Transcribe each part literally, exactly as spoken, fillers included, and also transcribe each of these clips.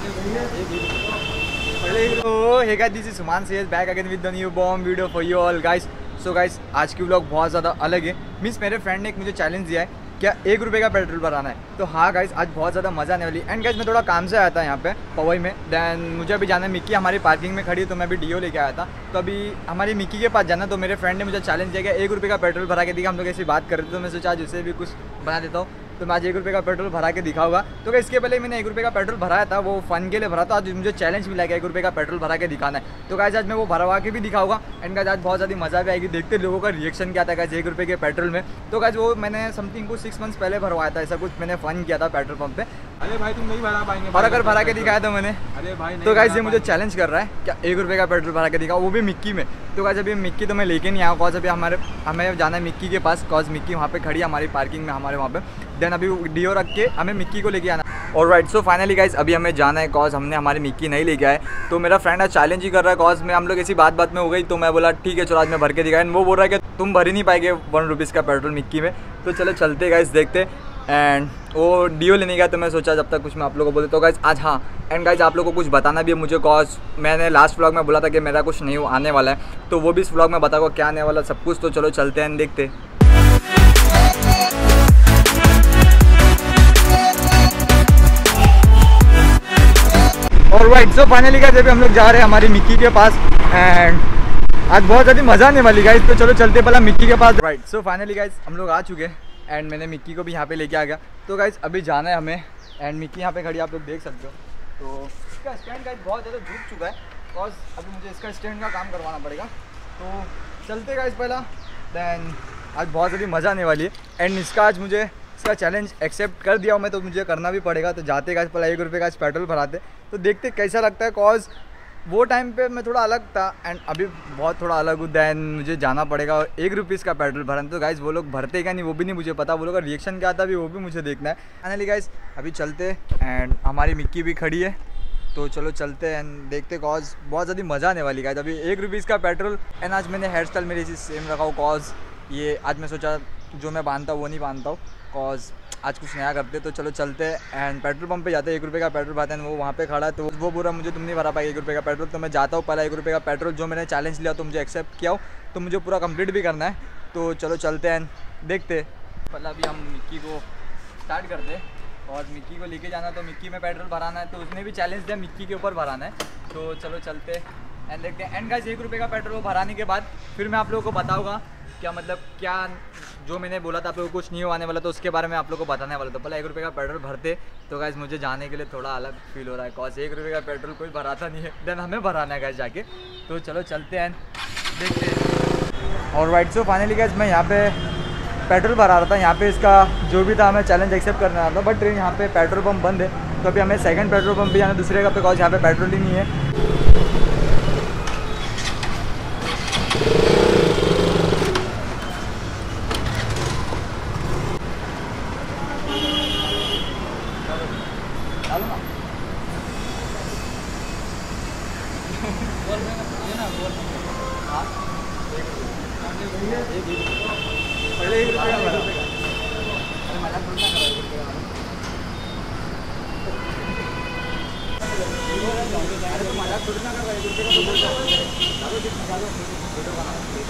Oh, hey guys, this is Suman Sayed back again with the new bomb video for you all guys. So guys, आज की vlog बहुत ज़्यादा अलग है। Means मेरे friend ने एक मुझे चैलेंज दिया है क्या एक रुपये का पेट्रोल भराना है। तो हाँ गाइस, आज बहुत ज़्यादा मज़ा आने वाली। एंड गाइस, मैं थोड़ा काम से आया था यहाँ पे पवई में। देन मुझे अभी जाना है, मिक्की हमारी पार्किंग में खड़ी है, तो मैं अभी डीओ लेके आया था। तो अभी हमारी मिक्की के पास जाना, तो मेरे फ्रेंड ने मुझे चैलेंज दिया कि एक रुपये का पेट्रोल भरा के दिखा। हम लोग ऐसी बात कर रहे थे, तो मैं सोचा आज उसे भी कुछ बना देता हूँ। तो मैं आज एक रुपये का पेट्रोल भरा के दिखाऊंगा। तो क्या इसके पहले मैंने एक रुपये का पेट्रोल भराया था, वो फन के लिए भरा था। आज मुझे चैलेंज मिला कि एक रुपये का पेट्रोल भरा के दिखाना है। तो गाइस, आज मैं वो भरवा के भी दिखाऊंगा। एंड गाइस, आज बहुत ज़्यादा मज़ा भी आएगी, देखते लोगों का रिएक्शन क्या था गाइस एक रुपये के पेट्रोल में। तो गाइस, वो मैंने समथिंग कुछ सिक्स मंथ्स पहले भरवाया था, ऐसा कुछ मैंने फन किया था पेट्रोल पंप पे। अरे भाई, तुम नहीं भरा पाएंगे। और अगर भरा के दिखाया तो मैंने, अरे भाई तो गाइस ये मुझे चैलेंज कर रहा है क्या एक रुपये का पेट्रोल भरा के दिखाओ, वो भी मिक्की में। तो गाइस, अभी मिक्की तो मैं लेके नहीं आया, कॉज अभी हमारे हमें जाना है मिक्की के पास, कॉज मिक्की वहाँ पे खड़ी है हमारी पार्किंग में, हमारे वहाँ पे। देन अभी डीओ रख के हमें मिक्की को लेके आना। और राइट, सो फाइनली गाइस, अभी हमें जाना है, कॉज हमने हमारी मिक्की नहीं लेके आए। तो मेरा फ्रेंड आज चैलेंज ही कर रहा है, कॉज में हम लोग ऐसी बात बात में हो गई। तो मैं बोला ठीक है चलो, आज मैं भर के दिखाया। वो बोल रहा है कि तुम भर ही नहीं पाएंगे वन रुपीज़ का पेट्रोल मिक्की में। तो चलो चलते गाइस, देखते। एंड वो डीओ लेने गया, तो मैं सोचा जब तक कुछ मैं आप लोगों को बोले। तो गाइस आज हाँ, एंड गाइस आप लोगों को कुछ बताना भी है मुझे, कॉज मैंने लास्ट व्लॉग में बोला था कि मेरा कुछ नहीं आने वाला है। तो वो भी इस व्लॉग में बताऊंगा क्या आने वाला सब कुछ। तो चलो चलते हैं, देखते। और राइट, सो फाइनली गाइस अभी हम लोग जा रहे हैं हमारी मिक्की के पास। एंड आज बहुत ज़्यादा मज़ा आने वाली गाइस। तो चलो चलते पहला मिक्की के पास। राइट, सो फाइनली गाइस हम लोग आ चुके हैं। एंड मैंने मिक्की को भी यहाँ पे लेके आ गया। तो गाइस अभी जाना है हमें। एंड मिक्की यहाँ पे खड़ी आप लोग देख सकते हो। तो इसका स्टैंड गाइस बहुत ज़्यादा झुक चुका है, बिकॉज अभी मुझे इसका स्टैंड का काम करवाना पड़ेगा। तो चलते गाइस पहला। देन आज बहुत ज़्यादा मज़ा आने वाली है। एंड इसका आज मुझे इसका चैलेंज एक्सेप्ट कर दिया हूँ मैं, तो मुझे करना भी पड़ेगा। तो जाते गाइस पहला एक रुपये का आज पेट्रोल भराते, तो देखते कैसा लगता है। कॉज वो टाइम पे मैं थोड़ा अलग था एंड अभी बहुत थोड़ा अलग हूँ। दैन मुझे जाना पड़ेगा और एक रुपीज़ का पेट्रोल भरना। तो गाइस वो लोग भरते क्या नहीं वो भी नहीं मुझे पता, वो लोग का रिएक्शन क्या आता है वो भी मुझे देखना है। फाइनली गाइस अभी चलते। एंड हमारी मिक्की भी खड़ी है, तो चलो चलते एंड देखते। कॉज बहुत ज़्यादा मज़ा आने वाली गाइस, अभी एक रुपीज़ का पेट्रोल। एंड आज मैंने हेयर स्टाइल मेरी चीज़ सेम रखा हूँ, कॉज ये आज मैं सोचा जो मैं बांधता हूँ वो नहीं बांधता हूँ, कॉज आज कुछ नया करते। तो चलो चलते एंड पेट्रोल पंप पे जाते हैं। एक रुपये का पेट्रोल भरते हैं, वो वहाँ पे खड़ा है। तो वो बोला मुझे तुम नहीं भरा पाएगा एक रुपये का पेट्रोल। तो मैं जाता हूँ पहला एक रुपये का पेट्रोल जो मैंने चैलेंज लिया तो मुझे एक्सेप्ट किया हो, तो मुझे पूरा कंप्लीट भी करना है। तो चलो चलते हैं, देखते। पहला अभी हम मिक्की को स्टार्ट करते हैं और मिक्की को लेके जाना। तो मिक्की में पेट्रोल भराना है, तो उसने भी चैलेंज दिया मिक्की के ऊपर भराना है। तो चलो चलते एंड देखते हैं। एंड गाइस एक रुपये का पेट्रोल भराने के बाद फिर मैं आप लोगों को बताऊँगा क्या मतलब क्या जो मैंने बोला था आप लोगों को कुछ नहीं होने वाला, तो उसके बारे में आप लोगों को बताने वाला। तो पहले एक रुपये का पेट्रोल भरते। तो गाइस मुझे जाने के लिए थोड़ा अलग फील हो रहा है, कॉज एक रुपये का पेट्रोल कोई भराता नहीं है। देन हमें भराना है गाइस जाके। तो चलो चलते हैं, देखते हैं। और राइट, सो फाइनली गाइस मैं यहाँ पे पेट्रोल भरा रहा था। यहाँ पे इसका जो भी था हमें चैलेंज एक्सेप्ट करना रहा था, बट यहाँ पे पेट्रोल पंप बंद है। तो अभी हमें सेकंड पेट्रोल पंप भी जाना दूसरे का, बिकॉज यहाँ पे पेट्रोल ही नहीं है। पहले एक रुपये का भरा। अरे मजाक थोड़ी ना करो, एक रुपये का। अरे तो मजाक थोड़ी ना करो, एक रुपये का तो बोलता हूँ। चलो ठीक है, चलो फोटो बना।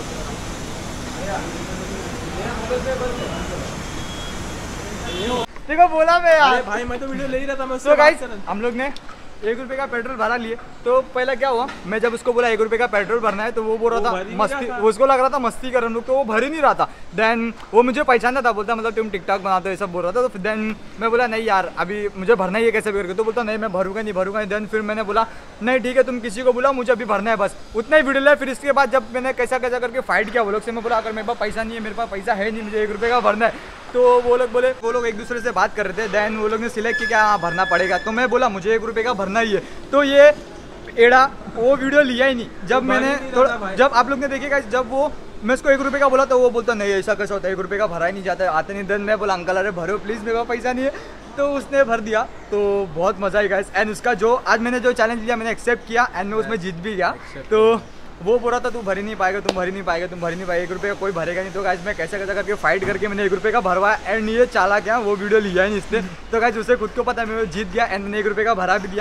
देखो बोला मैं यार। अरे भाई मैं तो वीडियो ले ही रहा था। मैं तो गाइस हम लोग ने एक रुपये का पेट्रोल भरा लिए। तो पहले क्या हुआ, मैं जब उसको बोला एक रुपये का पेट्रोल भरना है, तो वो बोल रहा था मस्ती, उसको लग रहा था मस्ती कर हम लोग, तो वो भर ही नहीं रहा था। देन वो मुझे पहचानता था, बोलता मतलब तुम टिकटॉक बनाते हो ये सब बोल रहा था। तो देन मैं बोला नहीं यार अभी मुझे भरना ही है कैसे भी करके। तो बोलता नहीं मैं भरूंगा नहीं भरूंगा। देन फिर मैंने बोला नहीं ठीक है तुम किसी को बोला, मुझे अभी भरना है बस, उतना ही वीडियो लिया। फिर इसके बाद जब मैंने कैसा कैसा करके फाइट किया वो लोग से, मैं बोला अगर मेरे पास पैसा नहीं है, मेरे पास पैसा है नहीं, मुझे एक रुपये का भरना है। तो वो लोग बोले, वो लोग एक दूसरे से बात कर रहे थे। देन वो लोग ने सिलेक्ट किया हाँ भरना पड़ेगा। तो मैं बोला मुझे एक रुपये का भरना ही है। तो ये एड़ा वो वीडियो लिया ही नहीं। जब मैंने थोड़ा जब आप लोग ने देखेगा, जब वो मैं उसको एक रुपये का बोला तो वो बोलता नहीं ऐसा कैसा होता है, एक रुपये का भरा ही नहीं जाता है, आते नहीं। देन मैं बोला अंकल अरे भरो प्लीज़, मेरे पास पैसा नहीं है। तो उसने भर दिया। तो बहुत मज़ा आई गाइस। एंड उसका जो आज मैंने जो चैलेंज लिया मैंने एक्सेप्ट किया एंड मैं उसमें जीत भी गया। तो वो बोल रहा था तू भर ही नहीं पाएगा, तुम भर ही नहीं पाएगा, तुम भर ही नहीं पाएगा, एक रुपये का कोई भरेगा नहीं। तो गाइस मैं कैसे कैसे करके फाइट करके मैंने एक रुपये का भरवाया। एंड ये चाला क्या वो वीडियो लिया ही नहीं इसने। तो गाइस उसे खुद को पता है मैं जीत गया एंड मैंने एक रुपये का भरा भी दिया।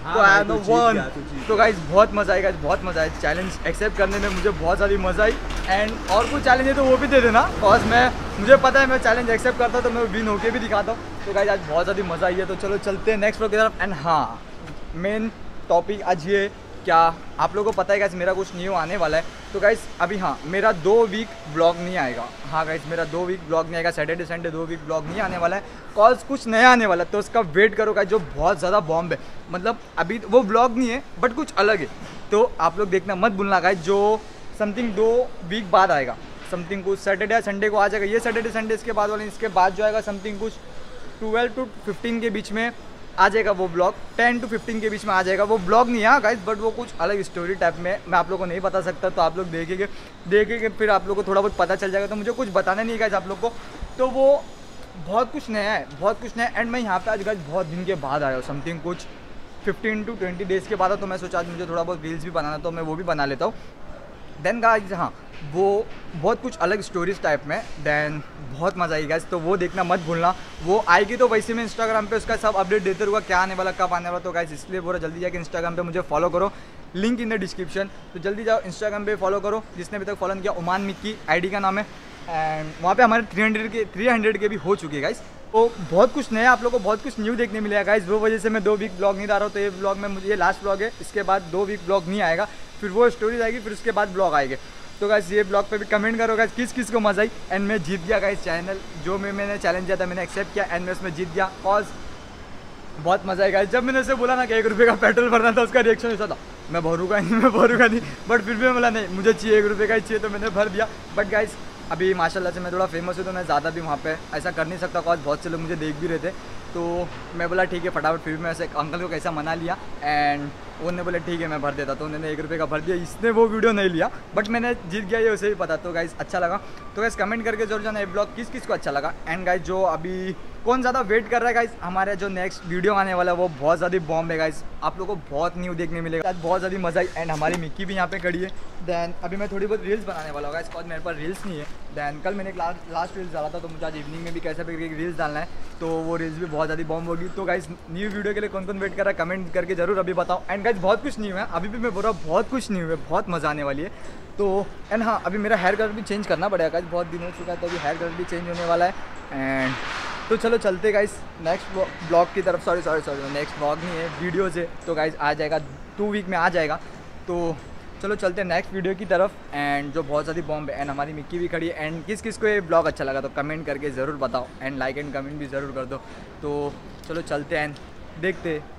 तो आई एम वन। तो गाइस बहुत मज़ा आएगा, बहुत मज़ा आया। चैलेंज एक्सेप्ट करने में मुझे बहुत सारी मज़ा आई। एंड और कुछ चैलेंज है तो वो भी दे देना, बिकॉज मैं मुझे पता है मैं चैलेंज एक्सेप्ट करता तो मैं विन होके भी दिखाता हूँ। तो गाइस आज बहुत ज़्यादा मज़ा आई है। तो चलो चलते हैं नेक्स्ट व्लॉग की तरफ। एंड हाँ, मेन टॉपिक आज ये, क्या आप लोगों को पता है गाइस मेरा कुछ न्यू आने वाला है। तो गाइस अभी हाँ, मेरा दो वीक ब्लॉग नहीं आएगा। हाँ गाइस मेरा दो वीक ब्लॉग नहीं आएगा, सैटरडे संडे दो वीक ब्लॉग नहीं आने वाला है। कॉल्स कुछ नया आने वाला है, तो उसका वेट करो गाइस, जो बहुत ज़्यादा बॉम्ब है। मतलब अभी वो ब्लॉग नहीं है बट कुछ अलग है, तो आप लोग देखना मत भूलना गाइस। जो समथिंग दो वीक बाद आएगा, समथिंग कुछ सैटरडे या संडे को आ जाएगा। ये सैटरडे संडे इसके बाद वाले, इसके बाद जो आएगा समथिंग कुछ ट्वेल्व टू फिफ्टीन के बीच में आ जाएगा वो ब्लॉग। टेन टू फिफ्टीन के बीच में आ जाएगा वो ब्लॉग। नहीं है गाइस, बट वो कुछ अलग स्टोरी टाइप में मैं आप लोगों को नहीं बता सकता। तो आप लोग देखेंगे देखेंगे फिर आप लोग को थोड़ा बहुत पता चल जाएगा। तो मुझे कुछ बताना नहीं है गाइस आप लोग को। तो वो बहुत कुछ नया है, बहुत कुछ नया है। एंड मैं यहाँ पे आज गाइस बहुत दिन के बाद आया हूँ, समथिंग कुछ फिफ्टीन टू ट्वेंटी डेज़ के बाद। तो मैं सोचा आज मुझे थोड़ा बहुत रील्स भी बनाना, तो मैं वो भी बना लेता हूँ। देन गाइस हाँ, वो बहुत कुछ अलग स्टोरीज टाइप में, देन बहुत मज़ा आई गाइस। तो वो देखना मत भूलना। वो आएगी तो वैसे मैं इंस्टाग्राम पे उसका सब अपडेट देते रहूँगा, क्या आने वाला कब आने वाला। तो गाइस इसलिए बोला जल्दी जाके इंस्टाग्राम पे मुझे फॉलो करो, लिंक इन द डिस्क्रिप्शन। तो जल्दी जाओ इंस्टाग्राम पे फॉलो करो। जिसने अभी तक फॉलो किया, ओमान मिक्की आईडी का नाम है। एंड वहाँ पे हमारे थ्री हंड्रेड के थ्री हंड्रेड के भी हो चुके हैं गाइस। तो बहुत कुछ नया आप लोगों को बहुत कुछ न्यू देखने मिलेगा गाइस। वो वजह से मैं दो वीक ब्लॉग नहीं डाल रहा हूँ। तो ये ब्लॉग में मुझे ये लास्ट ब्लॉग है, इसके बाद दो वीक ब्लॉग नहीं आएगा। फिर वो स्टोरीज आएगी, फिर उसके बाद ब्लॉग आएंगे। तो गाइस ये ब्लॉग पे भी कमेंट करो गाइस किस किस को मजा आई। एंड मैं जीत गया गाइस चैनल, जो मैं मैंने चैलेंज दिया था मैंने एक्सेप्ट किया एंड मैं उसमें जीत गया। कॉज बहुत मजा आएगा। जब मैंने उसे बोला ना कि एक रुपये का पेट्रोल भरना था, उसका रिएक्शन ऐसा था, मैं भरूँगा नहीं मैं भरूँगा नहीं। बट फिर भी बोला नहीं मुझे चाहिए, एक रुपये का ही चाहिए, तो मैंने भर दिया। बट गाइस अभी माशाल्लाह से मैं थोड़ा फेमस हूँ, तो मैं ज़्यादा भी वहाँ पे ऐसा कर नहीं सकता। कॉज बहुत से लोग मुझे देख भी रहे थे। तो मैं बोला ठीक है फटाफट। फिर भी मैं ऐसे अंकल को कैसा मना लिया एंड उन्होंने बोले ठीक है मैं भर देता। तो उन्होंने एक रुपये का भर दिया। इसने वो वीडियो नहीं लिया बट मैंने जीत गया, ये उसे भी पता। तो गाइस अच्छा लगा। तो गाइस कमेंट करके जरूर जाना ये ब्लॉग किस किस को अच्छा लगा। एंड गाइस जो अभी कौन ज़्यादा वेट कर रहा है गाइस, हमारे जो नेक्स्ट वीडियो आने वाला है वो बहुत ज़्यादा बॉम्ब है गाइस। आप लोगों को बहुत न्यू देखने मिलेगा। आज बहुत ज़्यादा मजा आई। एंड हमारी मिक्की भी यहाँ पे खड़ी है। दैन अभी मैं थोड़ी बहुत रील्स बनाने वाला हूँ गाइस, कॉज मेरे पास रील्स नहीं है। दैन कल मैंने एक लास्ट लास्ट रील्स डाला था, तो मुझे आज इवनिंग में भी कैसे भी रील्स डालना है। तो वो रील्स भी बहुत ज़्यादा बॉम्ब होगी। तो गाइस न्यू वीडियो के लिए कौन कौन वेट कर रहा है कमेंट करके जरूर अभी बताओ। एंड गाइस बहुत कुछ न्यू है, अभी भी मैं बोल रहा हूँ बहुत कुछ न्यू है, बहुत मज़ा आने वाली है। तो एंड हाँ, अभी मेरा हेयर कलर भी चेंज करना पड़ेगा गाइस, बहुत दिन हो चुका है। तो अभी हेयर कलर भी चेंज होने वाला है। एंड तो चलो चलते गाइस नेक्स्ट ब्लॉग की तरफ। Sorry sorry sorry next vlog नहीं है, वीडियो से। तो गाइस आ जाएगा, टू वीक में आ जाएगा। तो चलो चलते हैं नेक्स्ट वीडियो की तरफ। एंड जो बहुत ज़्यादा बॉम्ब है। एंड हमारी मिक्की भी खड़ी है। एंड किस किस को ये ब्लॉग अच्छा लगा तो कमेंट करके ज़रूर बताओ। एंड लाइक एंड कमेंट भी ज़रूर कर दो। तो चलो चलते हैं, देखते